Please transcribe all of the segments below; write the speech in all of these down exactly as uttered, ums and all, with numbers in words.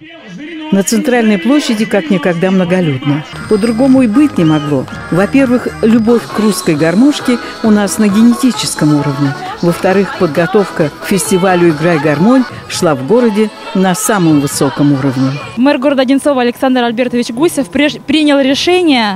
На центральной площади как никогда многолюдно. По-другому и быть не могло. Во-первых, любовь к русской гармошке у нас на генетическом уровне. Во-вторых, подготовка к фестивалю «Играй гармонь» шла в городе на самом высоком уровне. Мэр города Одинцова Александр Альбертович Гусев принял решение,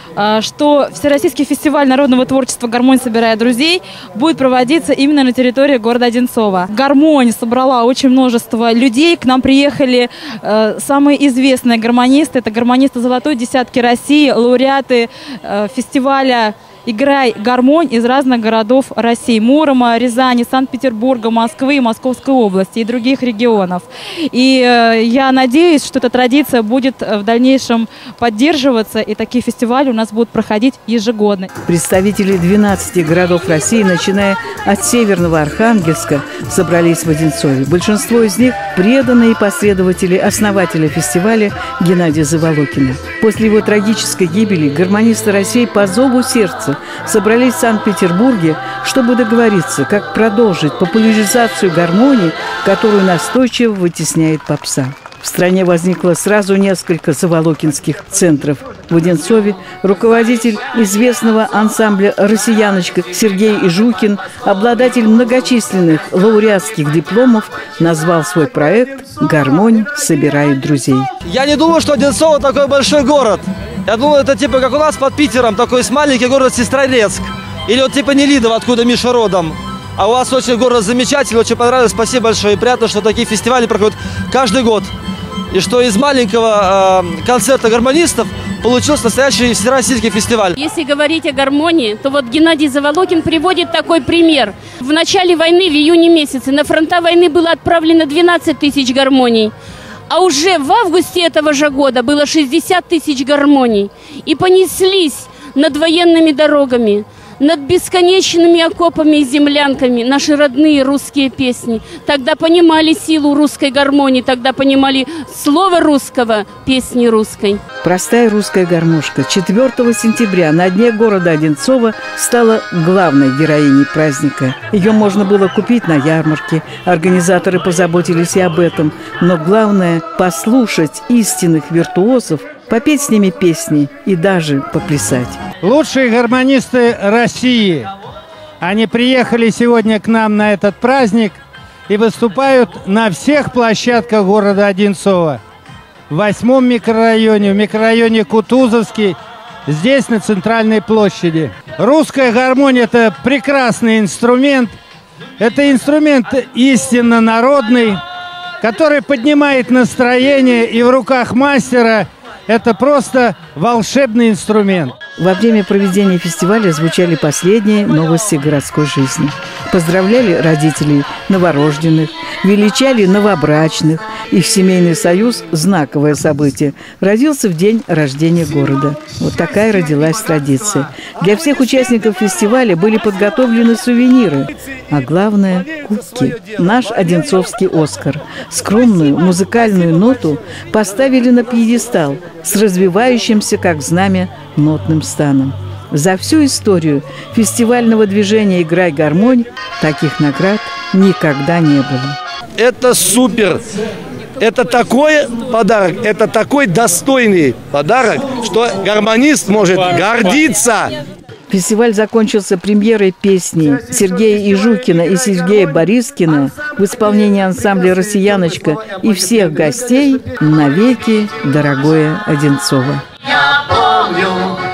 что Всероссийский фестиваль народного творчества «Гармонь, собирая друзей» будет проводиться именно на территории города Одинцова. «Гармонь» собрала очень множество людей. К нам приехали э, самые известные гармонисты. Это гармонисты «Золотой десятки России», лауреаты э, фестиваля «Играй гармонь» из разных городов России: Мурома, Рязани, Санкт-Петербурга, Москвы, Московской области и других регионов. И э, я надеюсь, что эта традиция будет в дальнейшем поддерживаться, и такие фестивали у нас будут проходить ежегодно. Представители двенадцати городов России, начиная от Северного Архангельска, собрались в Одинцове. Большинство из них – преданные последователи основателя фестиваля Геннадия Заволокина. После его трагической гибели гармонисты России по зову сердца собрались в Санкт-Петербурге, чтобы договориться, как продолжить популяризацию гармонии, которую настойчиво вытесняет попса. В стране возникло сразу несколько заволокинских центров. В Одинцове руководитель известного ансамбля «Россияночка» Сергей Ижукин, обладатель многочисленных лауреатских дипломов, назвал свой проект «Гармонь собирает друзей». Я не думаю, что Одинцово такой большой город. Я думаю, это типа как у нас под Питером, такой маленький город Сестрорецк. Или вот типа Нелидово, откуда Миша родом. А у вас очень город замечательный, очень понравилось. Спасибо большое. И приятно, что такие фестивали проходят каждый год. И что из маленького э, концерта гармонистов получился настоящий всероссийский фестиваль. Если говорить о гармонии, то вот Геннадий Заволокин приводит такой пример. В начале войны, в июне месяце, на фронта войны было отправлено двенадцать тысяч гармоний. А уже в августе этого же года было шестьдесят тысяч гармоний. И понеслись над военными дорогами, над бесконечными окопами и землянками наши родные русские песни. Тогда понимали силу русской гармонии, тогда понимали слово русского, песни русской. Простая русская гармошка четвёртого сентября на дне города Одинцова стала главной героиней праздника. Ее можно было купить на ярмарке, организаторы позаботились и об этом. Но главное – послушать истинных виртуозов, попеть с ними песни и даже поплясать. Лучшие гармонисты России, они приехали сегодня к нам на этот праздник и выступают на всех площадках города Одинцова. В восьмом микрорайоне, в микрорайоне Кутузовский, здесь на центральной площади. Русская гармония – это прекрасный инструмент, это инструмент истинно народный, который поднимает настроение, и в руках мастера это просто волшебный инструмент. Во время проведения фестиваля звучали последние новости городской жизни. Поздравляли родителей новорожденных, величали новобрачных. Их семейный союз – знаковое событие. Родился в день рождения города. Вот такая родилась традиция. Для всех участников фестиваля были подготовлены сувениры. А главное – кубки. Наш одинцовский «Оскар». Скромную музыкальную ноту поставили на пьедестал с развивающимся, как знамя, нотным станом. За всю историю фестивального движения «Играй гармонь» таких наград никогда не было. Это супер! Это такой подарок, это такой достойный подарок, что гармонист может гордиться. Фестиваль закончился премьерой песни Сергея Ижукина и Сергея Борискина в исполнении ансамбля «Россияночка» и всех гостей «Навеки, дорогое Одинцово». Я помню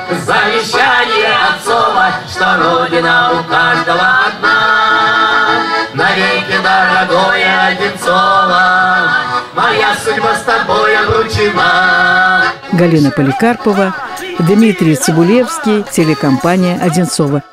завещание отцова, что родина у каждого одна. Навеки, дорогое Одинцово, моя судьба с тобой обручена. Галина Поликарпова, Дмитрий Цибулевский, телекомпания «Одинцово».